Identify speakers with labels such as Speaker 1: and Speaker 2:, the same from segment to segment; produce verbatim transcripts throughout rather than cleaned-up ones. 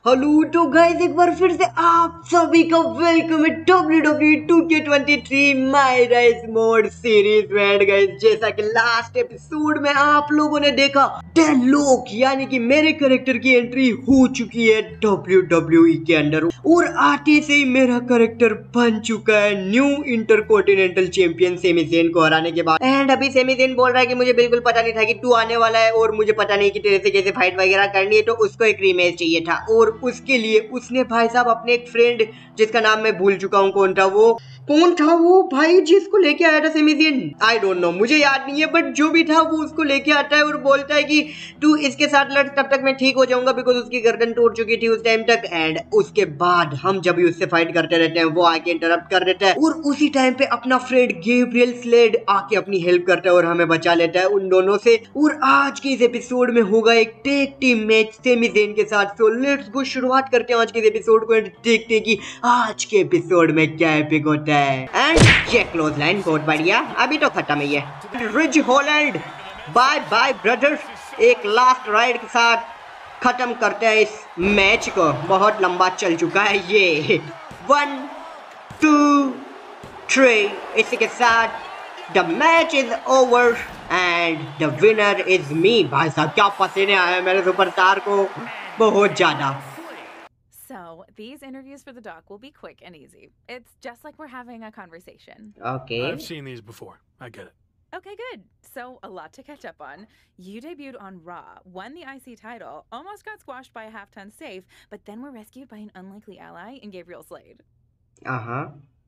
Speaker 1: Hello तो guys एक बार फिर से आप सभी का वेलकम है W W E two K twenty three my rise mode series में। गाइस जैसा कि लास्ट एपिसोड में आप लोगों ने देखा टेन लोग यानी कि मेरे कैरेक्टर की एंट्री हो चुकी है डब्ल्यू डब्ल्यू ई के अंदर और आते से ही मेरा कैरेक्टर बन चुका है new intercontinental champion Sami Zayn को हराने के बाद। एंड अभी सेमी ज़ेन बोल रहा है कि मुझे बिल्कुल पता नहीं था कि तू आने वाला है और मुझे पता नहीं कि तेरे से कैसे फाइट वगैरह करनी है, तो उसको एक रीमैच चाहिए था और उसके लिए उसने भाई साहब अपने एक फ्रेंड जिसका नाम मैं भूल चुका हूँ कौन था वो कौन था वो भाई जिसको लेके आया था Sami Zayn, I don't know, मुझे याद नहीं है, बट जो भी था वो उसको लेके आता है और बोलता है कि तू इसके साथ लड़ तब तक मैं ठीक हो जाऊंगा बिकॉज उसकी गर्दन टूट चुकी थी उस टाइम तक। एंड उसके बाद हम जब भी उससे फाइट करते रहते हैं वो आके इंटरप्ट कर देता है और उसी टाइम पे अपना फ्रेंड गैब्रियल स्लेड आके अपनी हेल्प करता है और हमें बचा लेता है उन दोनों से। और आज के इस एपिसोड में होगा एक tag team match Sami Zayn के साथ। तो लेट्स गो, शुरुआत करते हैं आज के एपिसोड को एंड देखते हैं कि आज के एपिसोड में क्या एपिक होता है। एंड ये क्लोज लाइन बहुत बढ़िया, अभी तो खत्म है ये। Ridge Holland bye bye brothers, एक लास्ट राइड के साथ खत्म करते हैं इस मैच को, बहुत लंबा चल चुका है ये। वन टू थ्री, इसी के साथ the match is over and the winner is me. भाई साहब क्या पसीने आए मेरे सुपरस्टार को, बहुत ज्यादा।
Speaker 2: So, these interviews for the doc will be quick and easy. It's just like we're having a conversation.
Speaker 1: Okay.
Speaker 3: I've seen these before. I get it.
Speaker 2: Okay, good. So, a lot to catch up on. You debuted on Raw, won the I C title, almost got squashed by a half-ton safe, but then were rescued by an unlikely ally in Gabriel Slade.
Speaker 1: Uh-huh.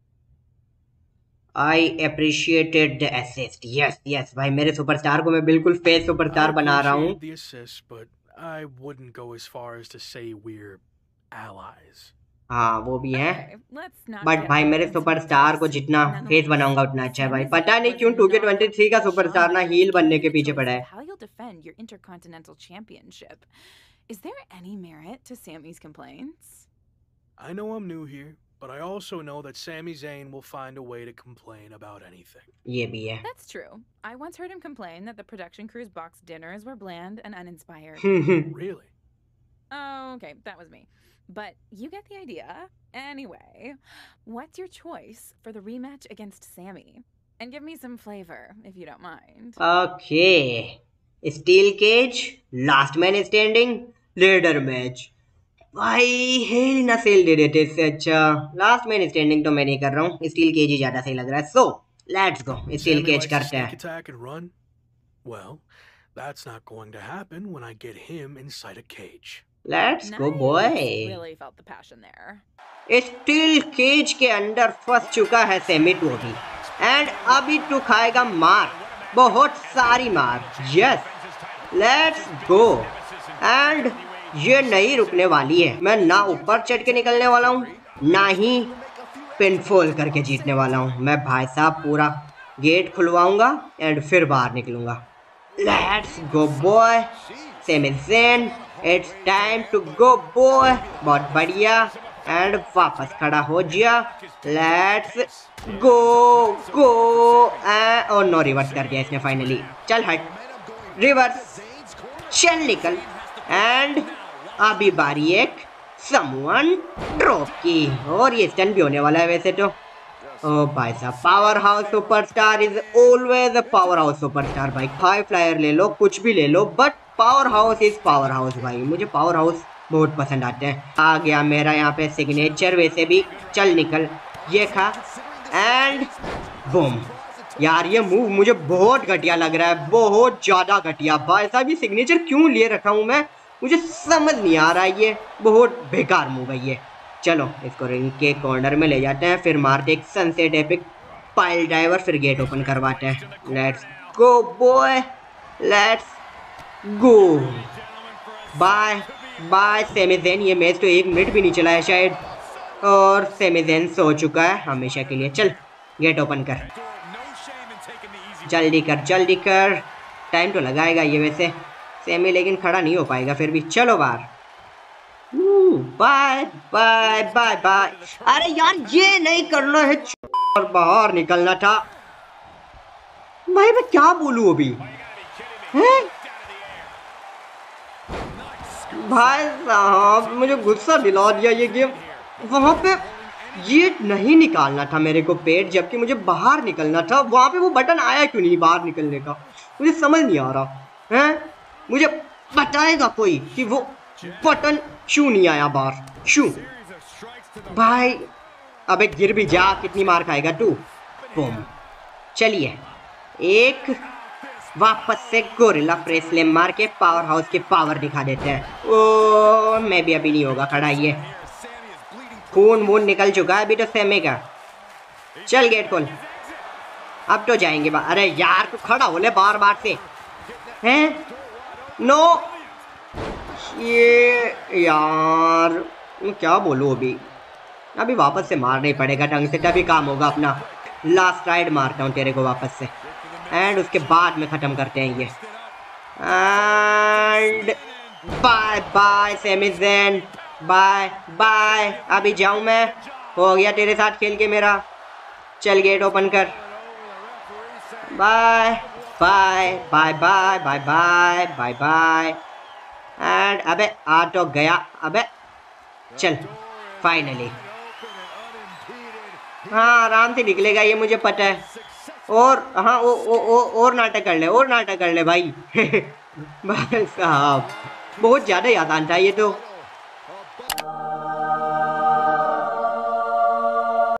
Speaker 1: I appreciated the assist. Yes, yes. भाई मेरे superstar को मैं बिल्कुल face superstar बना रहा हूँ।
Speaker 3: The assist, but I wouldn't go as far as to say we're allies.
Speaker 1: हाँ वो भी है,
Speaker 2: okay,
Speaker 1: बट भाई मेरे सुपरस्टार को जितना फेस बनाऊंगा उतना अच्छा है भाई। पता नहीं क्यों टू के ट्वेंटी थ्री का सुपरस्टार ना हील बनने के पीछे पड़ा है।
Speaker 2: How you'll defend your intercontinental championship? Is there any merit to Sammy's complaints?
Speaker 3: I know I'm new here, but I also know that Sami Zayn will find a way to complain about anything.
Speaker 1: ये भी है।
Speaker 2: That's true. I once heard him complain that the production crew's box dinners were bland and uninspired.
Speaker 3: Really?
Speaker 2: Oh, okay, that was me. But you get the idea. Anyway, what's your choice for the rematch against Sammy? And give me some flavor, if you don't mind.
Speaker 1: Okay. Steel cage, last man standing, ladder match. भाई Hell in a Cell दे देते इससे अच्छा। Last man standing तो मैं नहीं कर रहा हूँ, स्टील केज ही ज्यादा सही लग रहा है। So let's go, steel cage करते हैं।
Speaker 3: Well, that's not going to happen when I get him inside a cage.
Speaker 1: Let's go boy.
Speaker 2: Really felt the passion there.
Speaker 1: Steel cage के अंदर फंस चुका है सेमी टू अभी एंड अभी टू खाएगा मार, बहुत सारी मार। यस लेट्स गो एंड ये नहीं रुकने वाली है। मैं ना ऊपर चढ़ के निकलने वाला हूँ ना ही पिनफॉल करके जीतने वाला हूँ। मैं भाई साहब पूरा गेट खुलवाऊंगा एंड फिर बाहर निकलूंगा। Let's go boy, Sami Zayn, it's time to go boy. बहुत बढ़िया एंड वापस खड़ा हो जा। लेट्स गो गो और नो रिवर्स कर दिया इसने फाइनली। चल हट, रिवर्स, चल निकल। एंड अभी बारी एक समवन ड्रॉप की और ये स्टन भी होने वाला है वैसे तो। ओ भाई साहब, powerhouse superstar is always a powerhouse superstar भाई। हाई फ्लायर ले लो, कुछ भी ले लो, but powerhouse is powerhouse भाई। मुझे पावर हाउस बहुत पसंद आते हैं। आ गया मेरा यहाँ पे सिग्नेचर वैसे भी। चल निकल, ये खा एंड बूम। यार ये मूव मुझे बहुत घटिया लग रहा है, बहुत ज्यादा घटिया भाई साहब। ये सिग्नेचर क्यों ले रखा हूँ मैं, मुझे समझ नहीं आ रहा है, ये बहुत बेकार मूव है ये। चलो इसको रिंग के कॉर्नर में ले जाते हैं, फिर मारते एक सनसेट एपिक पाइल ड्राइवर, फिर गेट ओपन करवाते हैं। Let's go boy, let's go. Bye bye Sami Zayn. ये मैच तो एक मिनट भी नहीं चला है शायद और सेमी ज़ेन सो चुका है हमेशा के लिए। चल गेट ओपन कर, जल्दी कर जल्दी कर। टाइम तो लगाएगा ये वैसे सेमी, लेकिन खड़ा नहीं हो पाएगा फिर भी। चलो बाहर, बाय बाय बाय बाय। अरे यार ये नहीं करना है और बाहर निकलना था भाई। मैं क्या बोलूं अभी हैं? भाई साहब मुझे गुस्सा दिला दिया ये गेम। वहां पे ये नहीं निकालना था मेरे को पेट, जबकि मुझे बाहर निकलना था। वहां पे वो बटन आया क्यों नहीं बाहर निकलने का, मुझे समझ नहीं आ रहा है। मुझे बताएगा कोई कि वो बटन क्यों नहीं आया बाहर, क्यों? भाई अबे गिर भी जा, कितनी मार खाएगा तू। बूम। चलिए एक वापस से गोरिल्ला प्रेस ले मार के पावर हाउस के पावर दिखा देते हैं। ओ मैं भी अभी नहीं होगा खड़ा, ये खून वून निकल चुका है अभी तो सैमी का। चल गेट खोल, अब तो जाएंगे। अरे यार तू खड़ा हो ले बार बार से, हैं? नो ये यार क्या बोलूं, अभी अभी वापस से मारना ही पड़ेगा ढंग से, तभी काम होगा अपना। लास्ट राइड मारता हूँ तेरे को वापस से, एंड उसके बाद में ख़त्म करते हैं ये। And bye bye Sami Zayn, bye bye. अभी जाऊँ मैं, हो गया तेरे साथ खेल के मेरा। चल गेट ओपन कर। Bye bye bye bye bye bye bye bye. And अबे आ तो गया, अबे चल फाइनली। हाँ आराम से निकलेगा ये, मुझे पता है। और हाँ ओ, ओ, ओ, और नाटक कर ले, और नाटक कर ले भाई। भाई साहब बहुत ज़्यादा आसान था ये तो।